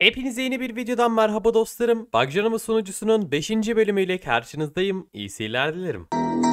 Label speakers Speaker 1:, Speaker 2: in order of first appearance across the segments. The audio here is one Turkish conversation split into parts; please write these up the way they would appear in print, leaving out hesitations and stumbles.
Speaker 1: Hepinize yeni bir videodan merhaba dostlarım. Bugcanımı sunucusunun 5. bölümüyle karşınızdayım. İyi seyirler dilerim.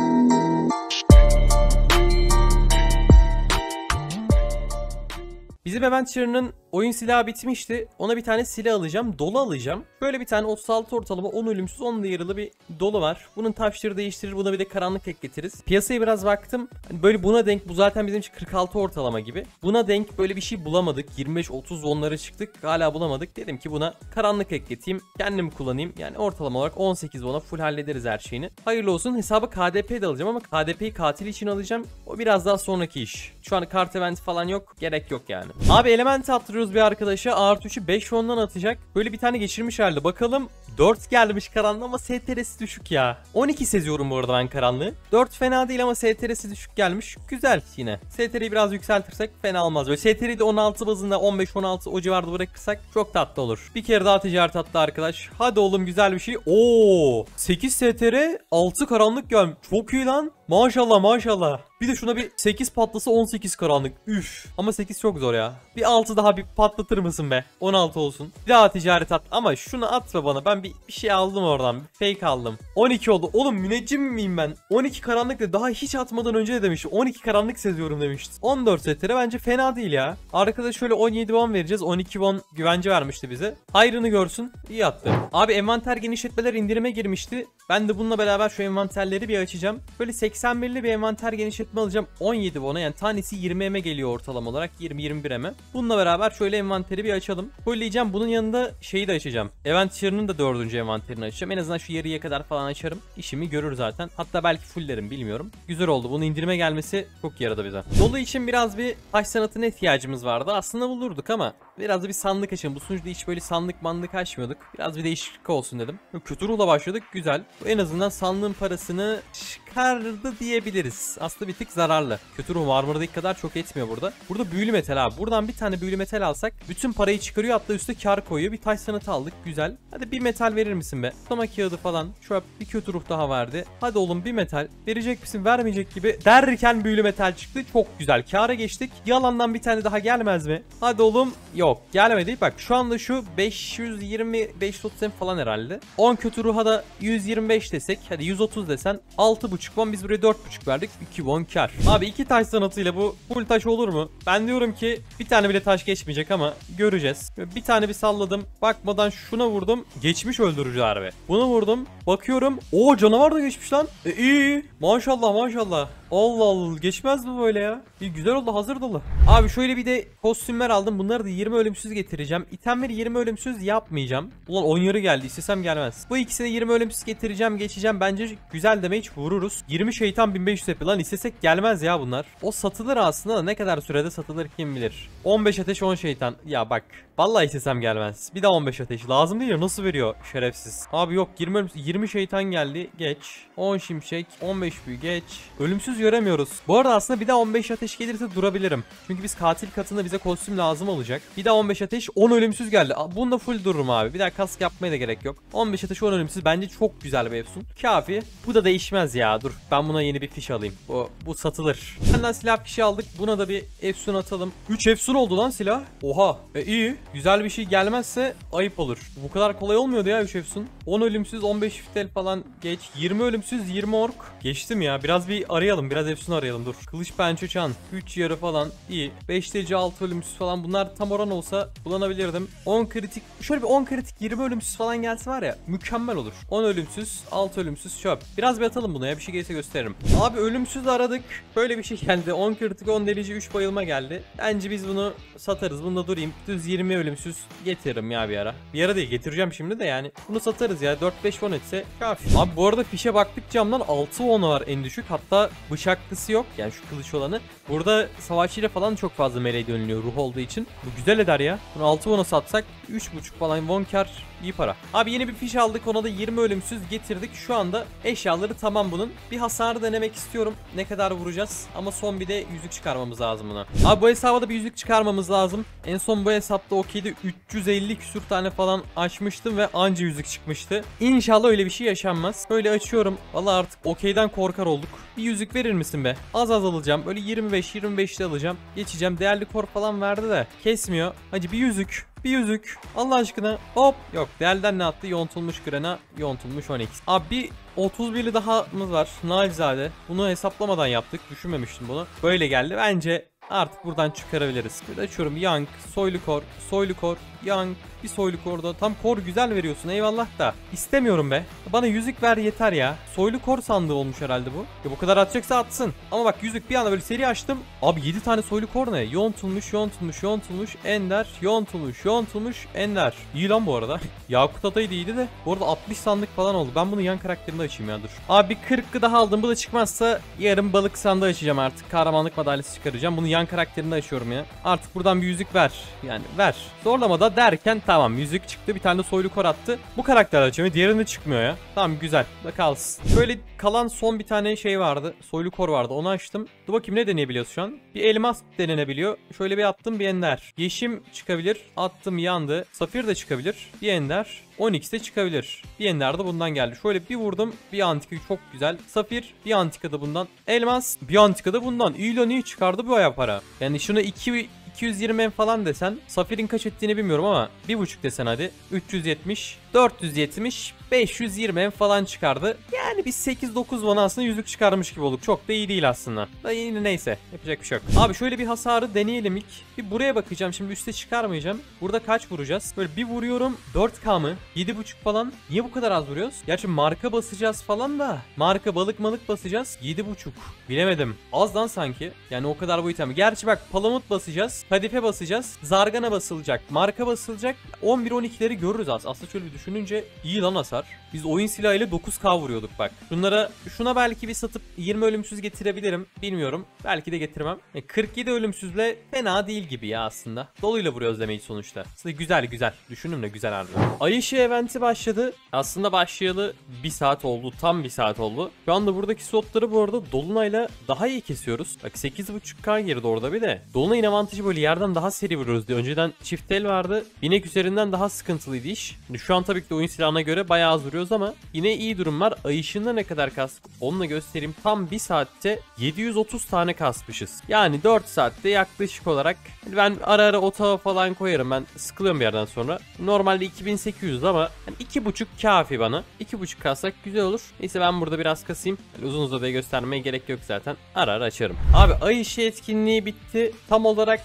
Speaker 1: Bizim Aventure'ın oyun silahı bitmişti. Ona bir tane silah alacağım. Dolu alacağım. Böyle bir tane 36 ortalama 10 ölümsüz 10 yaralı bir dolu var. Bunun taşları değiştirir. Buna bir de karanlık ekletiriz. Piyasaya biraz baktım. Hani böyle buna denk, bu zaten bizim için 46 ortalama gibi. Buna denk böyle bir şey bulamadık. 25-30 onlara çıktık. Hala bulamadık. Dedim ki buna karanlık ekleteyim. Kendim kullanayım. Yani ortalama olarak 18 ona full hallederiz her şeyini. Hayırlı olsun. Hesabı KDP de alacağım ama KDP'yi katil için alacağım. O biraz daha sonraki iş. Şu an kart event falan yok. Gerek yok yani. Abi elementi attırıyoruz bir arkadaşa. Artı 3'ü 5 ondan atacak. Böyle bir tane geçirmiş halde. Bakalım 4 gelmiş karanlığı ama STR'si düşük ya. 12 seziyorum bu arada ben karanlığı. 4 fena değil ama STR'si düşük gelmiş. Güzel yine. STR'yi biraz yükseltirsek fena olmaz. Böyle STR'yi de 16 bazında 15-16 o civarda bırakırsak çok tatlı olur. Bir kere daha ticaret attı arkadaş. Hadi oğlum güzel bir şey. Oo, 8 STR 6 karanlık gelmiş. Çok iyi lan. Maşallah maşallah. Bir de şuna bir 8 patlasa 18 karanlık. Üf. Ama 8 çok zor ya. Bir 6 daha bir patlatır mısın be? 16 olsun. Bir daha ticaret at. Ama şunu atma bana. Ben bir şey aldım oradan. Bir fake aldım. 12 oldu. Oğlum müneccim miyim ben? 12 karanlık da daha hiç atmadan önce de demiştim. 12 karanlık seziyorum demiştim. 14 setere bence fena değil ya. Arkada şöyle 17 won vereceğiz. 12 won güvence vermişti bize. Hayrını görsün. İyi attı. Abi envanter genişletmeler indirime girmişti. Ben de bununla beraber şu envanterleri bir açacağım. Böyle 81'li bir envanter genişletme alacağım. 17 won'a yani tanesi 20 m'e geliyor ortalama olarak. 20-21 m'e. Bununla beraber şöyle envanteri bir açalım. Fulleyeceğim. Bunun yanında şeyi de açacağım. Aventure'ın da 4. envanterini açacağım. En azından şu yarıya kadar falan açarım. İşimi görür zaten. Hatta belki fulllerim bilmiyorum. Güzel oldu. Bunun indirime gelmesi çok yaradı bize. Dolu için biraz bir taş sanatına ihtiyacımız vardı. Aslında bulurduk ama biraz da bir sandık açalım. Bu sunucuda hiç böyle sandık mandık açmıyorduk. Biraz bir değişiklik olsun dedim. Kötü ruhla başladık. Güzel. En azından sandığın parasını çıkardı diyebiliriz. Aslında bir tık zararlı. Kötü ruh Marmara'daki kadar çok etmiyor burada. Burada büyülü metal abi. Buradan bir tane büyülü metal alsak bütün parayı çıkarıyor. Hatta üstte kar koyuyor. Bir taş sanatı aldık. Güzel. Hadi bir metal verir misin be? Tutama kağıdı falan. Şöyle bir kötü ruh daha verdi. Hadi oğlum bir metal. Verecek misin? Vermeyecek gibi. Derken büyülü metal çıktı. Çok güzel. Kâra geçtik. Yalandan bir tane daha gelmez mi? Hadi oğlum. Yok. Gelmedi. Bak şu anda şu 525-30 falan herhalde. 10 kötü ruha da 125 desek. Hadi 130 desen. 6,5 won. Biz buraya 4,5 verdik. 2 won kar. Abi 2 taş sanatıyla bu full taş olur mu? Ben diyorum ki bir tane bile taş geçmeyecek ama göreceğiz. Bir tane bir salladım. Bakmadan şuna vurdum. Geçmiş öldürücü harbi. Buna vurdum. Bakıyorum. Oo canavar da geçmiş lan. İyi. Maşallah maşallah. Allah Allah geçmez mi böyle ya? İyi güzel oldu, hazır dolu. Abi şöyle bir de kostümler aldım. Bunları da 20 ölümsüz getireceğim. İtemleri 20 ölümsüz yapmayacağım. Ulan 10 yarı geldi, istesem gelmez. Bu ikisini 20 ölümsüz getireceğim, geçeceğim. Bence güzel damage vururuz. 20 şeytan 1500 yapıyor lan, istesek gelmez ya bunlar. O satılır aslında da ne kadar sürede satılır kim bilir. 15 ateş 10 şeytan. Ya bak vallahi istesem gelmez. Bir daha 15 ateş lazım değil ya, nasıl veriyor şerefsiz. Abi yok 20 ölümsüz, 20 şeytan geldi geç. 10 şimşek 15 büyü geç. Ölümsüz göremiyoruz. Bu arada aslında bir daha 15 ateş gelirse durabilirim. Çünkü biz katil katında bize kostüm lazım olacak. Bir daha 15 ateş 10 ölümsüz geldi. Bunda full dururum abi. Bir daha kask yapmaya da gerek yok. 15 ateş 10 ölümsüz bence çok güzel bir efsun. Kafi. Bu da değişmez ya. Dur ben buna yeni bir fiş alayım. Bu satılır. Benden silah fişi aldık. Buna da bir efsun atalım. 3 efsun oldu lan silah. Oha. İyi. Güzel bir şey gelmezse ayıp olur. Bu kadar kolay olmuyordu ya 3 efsun. 10 ölümsüz 15 fitel falan geç. 20 ölümsüz 20 ork. Geçtim ya. Biraz bir arayalım. Biraz efsun arayalım dur. Kılıç pençe çan. 3 yarı falan iyi. 5 DC 6 ölümsüz falan. Bunlar tam oran olsa kullanabilirdim. 10 kritik. Şöyle bir 10 kritik 20 ölümsüz falan gelse var ya mükemmel olur. 10 ölümsüz 6 ölümsüz çöp. Biraz bir atalım buna ya. Bir şey gelirse gösteririm. Abi ölümsüz aradık. Böyle bir şey geldi. 10 kritik 10 delici 3 bayılma geldi. Bence biz bunu satarız. Bunda durayım. Düz 20 ölümsüz getiririm ya bir ara. Bir ara değil getireceğim şimdi de yani. Bunu satarız ya. 4-5 won etse kafi. Abi bu arada fişe baktık camdan 6 won var en düşük. Hatta bıçaklısı yok. Yani şu kılıç olanı. Burada savaşçıyla falan çok fazla melee dönülüyor ruh olduğu için. Bu güzel eder ya. Bunu 6 won'a satsak 3,5 falan won kar. İyi para. Abi yeni bir fiş aldık. Ona da 20 ölümsüz getirdik. Şu anda eşyaları tamam bunun. Bir hasarı denemek istiyorum. Ne kadar vuracağız. Ama son bir de yüzük çıkarmamız lazım buna. Abi bu hesaba da bir yüzük çıkarmamız lazım. En son bu hesapta okeyde 350 küsür tane falan açmıştım ve anca yüzük çıkmıştı. İnşallah öyle bir şey yaşanmaz. Böyle açıyorum. Vallahi artık okeyden korkar olduk. Bir yüzük verir verir misin be? Az az alacağım. Böyle 25-25'te alacağım. Geçeceğim. Değerli kor falan verdi de kesmiyor. Hacı bir yüzük. Bir yüzük. Allah aşkına. Hop. Yok. Değerden ne attı? Yontulmuş Grena. Yontulmuş 12. Abi bir 31'li dahamız var. Nailzade. Bunu hesaplamadan yaptık. Düşünmemiştim bunu. Böyle geldi. Bence artık buradan çıkarabiliriz. Bir de açıyorum. Young. Soylu kor. Soylu kor. Young. Bir soylu korda. Tam kor güzel veriyorsun. Eyvallah da. İstemiyorum be. Bana yüzük ver yeter ya. Soylu kor sandığı olmuş herhalde bu. Ya bu kadar atacaksa atsın. Ama bak yüzük bir anda böyle seri açtım. Abi 7 tane soylu kor ne? Yontulmuş, yontulmuş, yontulmuş, ender, yontulmuş, yontulmuş, ender. İyi lan bu arada. Yakut Atay'ı da iyiydi de. Bu arada 60 sandık falan oldu. Ben bunu yan karakterinde açayım ya dur. Abi 40'ı daha aldım. Bu da çıkmazsa yarın balık sandığı açacağım artık. Kahramanlık madalyası çıkaracağım. Bunu yan karakterinde açıyorum ya. Artık buradan bir yüzük ver. Yani ver. Zorlama da derken tamam yüzük çıktı. Bir tane de soylu kor attı. Bu karakter açıyor. Diğerinde çıkmıyor ya. Tamam güzel. Da kalsın. Böyle kalan son bir tane şey vardı. Soylu kor vardı. Onu açtım. Dur bakayım ne deneyebiliyoruz şu an. Bir elmas denenebiliyor. Şöyle bir attım bir ender. Yeşim çıkabilir. Attım yandı. Safir de çıkabilir. Bir ender. 12 de çıkabilir. Bir ender de bundan geldi. Şöyle bir vurdum. Bir antika çok güzel. Safir. Bir antika da bundan. Elmas. Bir antika da bundan. İyi lan iyi çıkardı bu aya para. Yani şunu 220 falan desen. Safir'in kaç ettiğini bilmiyorum ama 1.5 desen hadi. 370. 470. 520 falan çıkardı. Yani biz 8-9 bana aslında yüzük çıkarmış gibi olduk. Çok da iyi değil aslında. Da yine neyse. Yapacak bir şey yok. Abi şöyle bir hasarı deneyelim ilk. Bir buraya bakacağım. Şimdi üste çıkarmayacağım. Burada kaç vuracağız? Böyle bir vuruyorum. 4K mı? 7.5 falan. Niye bu kadar az vuruyoruz? Gerçi marka basacağız falan da. Marka balık basacağız. 7.5. Bilemedim. Azdan sanki. Yani o kadar bu item. Gerçi bak palamut basacağız. Kadife basacağız. Zargana basılacak. Marka basılacak. 11-12'leri görürüz az. Aslında şöyle bir düşününce iyi lan hasar. Biz oyun silahıyla 9K vuruyorduk bak. Şuna belki bir satıp 20 ölümsüz getirebilirim. Bilmiyorum. Belki de getirmem. 47 ölümsüzle fena değil gibi ya aslında. Doluyla vuruyoruz demeyi sonuçta. Aslında güzel. Düşündüm de güzel harbi. Ay ışığı eventi başladı. Aslında başlayalı 1 saat oldu. Tam 1 saat oldu. Şu anda buradaki slotları bu arada Dolunay'la daha iyi kesiyoruz. Bak 8.5K girdi orada bir de. Dolunay'ın avantajı böyle yerden daha seri vuruyoruz diye. Önceden çift el vardı. Binek üzerinden daha sıkıntılıydı iş. Şu an tabii ki de oyun silahına göre bayağı az vuruyoruz ama yine iyi durum var. Ay ışığında ne kadar kastık onu da göstereyim. Tam 1 saatte 730 tane kasmışız. Yani 4 saatte yaklaşık olarak ben ara ara otağı falan koyarım. Ben sıkılıyorum bir yerden sonra. Normalde 2800 ama yani 2.5 kafi bana. 2.5 kassak güzel olur. Neyse ben burada biraz kasayım. Yani uzun uzadıya göstermeye gerek yok zaten. Ara ara açarım. Abi ay ışığı etkinliği bitti. Tam olarak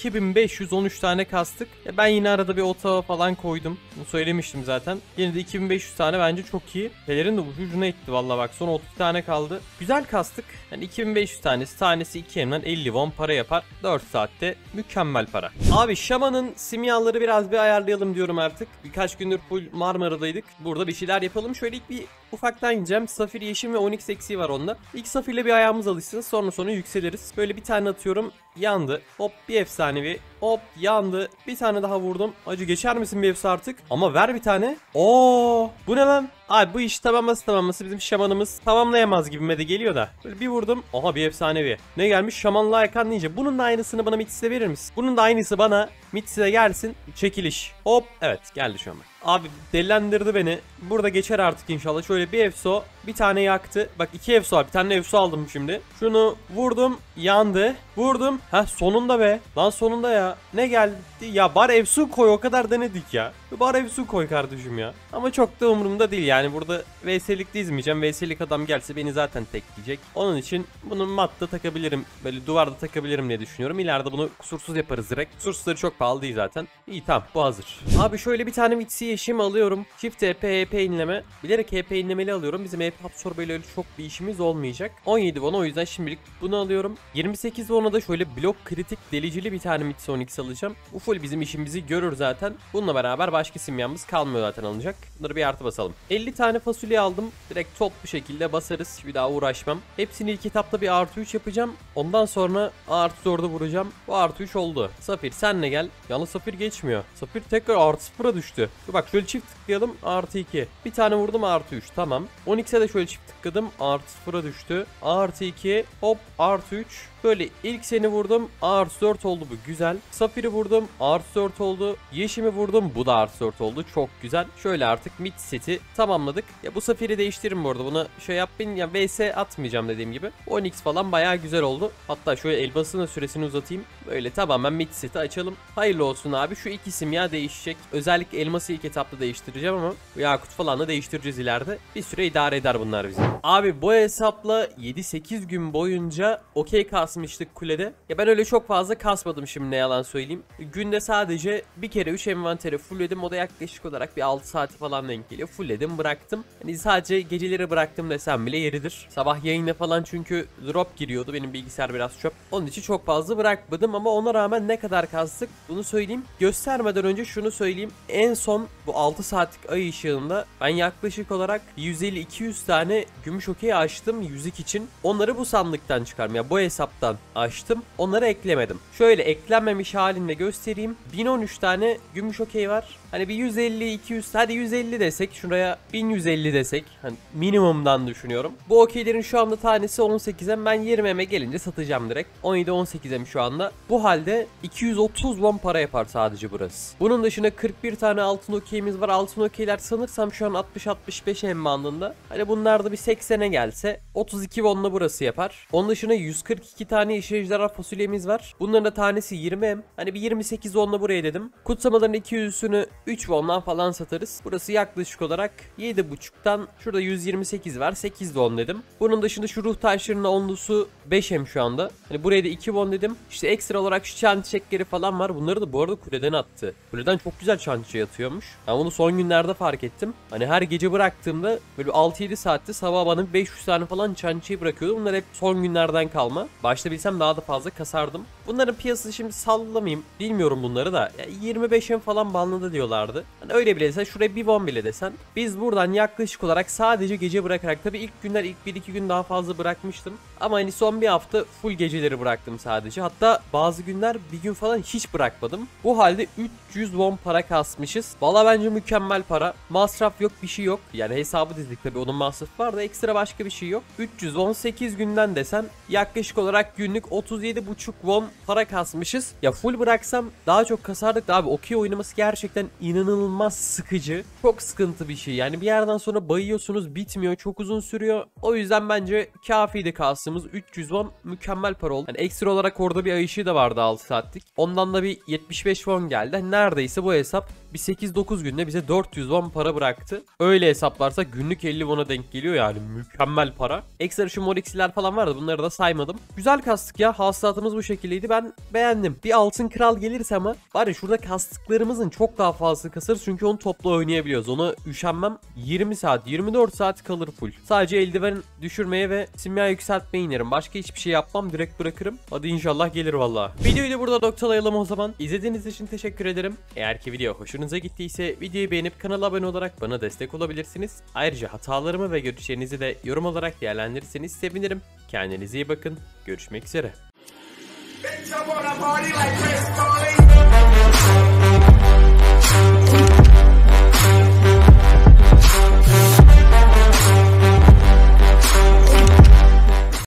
Speaker 1: 2513 tane kastık. Ben yine arada bir otağı falan koydum. Bunu söylemiştim zaten. Yine de 2500 tane bence çok iyi. Pelerin de ucuna etti valla bak. Son 30 tane kaldı. Güzel kastık. Yani 2500 tanesi 2 yerinden 50 won para yapar. 4 saatte mükemmel para. Abi şamanın simyaları biraz bir ayarlayalım diyorum artık. Birkaç gündür full Marmara'daydık. Burada bir şeyler yapalım. Şöyle ilk bir ufaktan gideceğim. Safir, yeşim ve Onyx eksiği var onda. İlk Safir'le bir ayağımız alışsın. Sonra yükseliriz. Böyle bir tane atıyorum. Yandı. Hop bir efsanevi. Hop yandı. Bir tane daha vurdum. Acı geçer misin bir efsa artık? Ama ver bir tane. Oo, bu ne lan? Abi bu iş tamamlaması bizim şamanımız tamamlayamaz gibime de geliyor da. Böyle bir vurdum. Aha bir efsanevi. Ne gelmiş? Şamanlı Aykan ninja. Bunun da aynısını bana Mits'e verir misin? Bunun da aynısı bana Mits'e gelsin. Çekiliş. Hop. Evet geldi şu an. Abi delilendirdi beni. Burada geçer artık inşallah. Şöyle bir efso. Bir tane yaktı. Bak 2 efso var. Bir tane efso aldım şimdi. Şunu vurdum. Yandı. Vurdum. Heh sonunda be. Lan sonunda ya. Ne geldi? Ya bar efsu koy. O kadar denedik ya. Bar efsu koy kardeşim ya. Ama çok da umurumda değil. Yani burada VS'lik dizmeyeceğim. VS'lik adam gelse beni zaten tekleyecek. Onun için bunu matta takabilirim. Böyle duvarda takabilirim diye düşünüyorum. İleride bunu kusursuz yaparız direkt. Kusursuzları çok pahalı değil zaten. İyi tamam bu hazır. Abi şöyle bir tane mitsi yeşim alıyorum. Çift EP inleme. Bilerek EP inlemeli alıyorum. Bizim EP absorbeyle öyle çok bir işimiz olmayacak. 17 won o yüzden şimdilik bunu alıyorum. 28 won'a da şöyle blok kritik delicili bir tane Mitsi 12 alacağım. Bu full bizim işimizi görür zaten. Bununla beraber başka simyamız kalmıyor zaten alınacak. Bunları bir artı basalım. 50 tane fasulye aldım. Direkt top bir şekilde basarız. Bir daha uğraşmam. Hepsini ilk etapta bir artı 3 yapacağım. Ondan sonra artı 4'e vuracağım. Bu artı 3 oldu. Safir senle gel. Yalnız Safir geçmiyor. Safir tekrar artı 0'a düştü. Bak şöyle çift tıklayalım. Artı 2. Bir tane vurdum artı 3. Tamam. 12'e de şöyle çift tıkladım. Artı 0'a düştü. Artı 2. Hop artı 3. Böyle ilk seni vurdum. Artı 4 oldu bu. Güzel. Safir'i vurdum. Artı 4 oldu. Yeşim'i vurdum. Bu da artı 4 oldu. Çok güzel. Şöyle artık mid seti tamamladık. Ya bu Safir'i değiştiririm bu arada. Bunu şey yapmayın ya, VS atmayacağım dediğim gibi. 10x falan bayağı güzel oldu. Hatta şöyle elmasının süresini uzatayım. Böyle tamamen mid seti açalım. Hayırlı olsun abi. Şu iki simya değişecek. Özellikle elması ilk etapta değiştireceğim ama yakut falan da değiştireceğiz ileride. Bir süre idare eder bunlar bizi. Abi bu hesapla 7-8 gün boyunca okey kasmıştık kulede. Ya ben öyle çok fazla kasmadım şimdi, ne yalan söyleyeyim. Günde sadece bir kere 3 envanteri fullledim. O da yaklaşık olarak bir 6 saati falan denk geliyor. Fullledim, bıraktım. Hani sadece geceleri bıraktım desem bile yeridir. Sabah yayında falan çünkü drop giriyordu. Benim bilgisayar biraz çöp. Onun için çok fazla bırakmadım ama ona rağmen ne kadar kastık bunu söyleyeyim. Göstermeden önce şunu söyleyeyim. En son bu 6 saatlik ay ışığında ben yaklaşık olarak 150-200 tane gümüş okey açtım 100'lik için. Onları bu sandıktan çıkardım. Ya bu hesaptan açtım. Onları eklemedim. Şöyle eklenmemiş halinde göstereyim. 1013 tane gümüş okey var. Hani bir 150-200, hadi 150 desek, şuraya 1150 desek. Hani minimumdan düşünüyorum. Bu okeylerin şu anda tanesi 18'e, ben 20'e gelince satacağım direkt. 17-18'e şu anda. Bu halde 230 won para yapar sadece burası. Bunun dışında 41 tane altın okeyimiz var. Altın okeyler sanırsam şu an 60-65 em bandında. Hani bunlar da bir 80'e gelse 32 won'la burası yapar. Onun dışında 142 tane yeşil ejderha fasulyemiz var. Bunların da tanesi 20 em. Hani bir 28 won'la buraya dedim. Kutsamaların 200'sünü 3 won'dan falan satarız. Burası yaklaşık olarak 7.5'tan, şurada 128 var, 8 won dedim. Bunun dışında şu ruh taşlarının onlusu 5 em şu anda. Hani buraya da 2 won dedim. İşte ekstra olarak şu çan çiçekleri falan var. Bunları da bu arada kuleden attı. Kuleden çok güzel çan çiçeği atıyormuş. Ben bunu son günlerde fark ettim. Hani her gece bıraktığımda böyle 6-7 saatte sabah bana 500 tane falan çan çiçeği bırakıyordu. Bunlar hep son günlerden kalma. Başta bilsem daha da fazla kasardım. Bunların piyasası şimdi sallamayayım. Bilmiyorum bunları da. Ya 25 em falan banladı diyorlardı. Hani öyle bile desen, şuraya bir won bile desen. Biz buradan yaklaşık olarak sadece gece bırakarak, tabii ilk günler, ilk 1-2 gün daha fazla bırakmıştım. Ama hani son bir hafta full geceleri bıraktım sadece. Hatta bazı günler bir gün falan hiç bırakmadım. Bu halde 300 won para kasmışız. Valla bence mükemmel para. Masraf yok, bir şey yok. Yani hesabı dizdik, tabii onun masrafı var da ekstra başka bir şey yok. 318 günden desen yaklaşık olarak günlük 37,5 won para kasmışız. Ya full bıraksam daha çok kasardık da abi, okey oynaması gerçekten inanılmaz sıkıcı. Çok sıkıntı bir şey. Yani bir yerden sonra bayıyorsunuz, bitmiyor, çok uzun sürüyor. O yüzden bence kafiydi kastığımız 300 won mükemmel para oldu. Yani ekstra olarak orada bir ay ışığı da vardı 6 saatlik. Ondan da bir 75 won geldi. Neredeyse bu hesap bir 8-9 günde bize 400 won para bıraktı. Öyle hesaplarsak günlük 50 won'a denk geliyor yani, mükemmel para. Ekstra şu morixiler falan vardı, bunları da saymadım. Güzel kastık ya, hasılatımız bu şekildeydi, ben beğendim. Bir altın kral gelirse ama var ya, şurada kastıklarımızın çok daha fazla kasarız çünkü onu toplu oynayabiliyoruz. Ona üşenmem, 20 saat 24 saat kalır full. Sadece eldiven düşürmeye ve simya yükseltmeye inerim. Başka hiçbir şey yapmam, direkt bırakırım. Hadi inşallah gelir valla. Videoyu da burada noktalayalım o zaman. İzlediğiniz için teşekkür ederim. Eğer ki video hoşunuza gittiyse videoyu beğenip kanala abone olarak bana destek olabilirsiniz. Ayrıca hatalarımı ve görüşlerinizi de yorum olarak değerlendirirseniz sevinirim. Kendinize iyi bakın. Görüşmek üzere.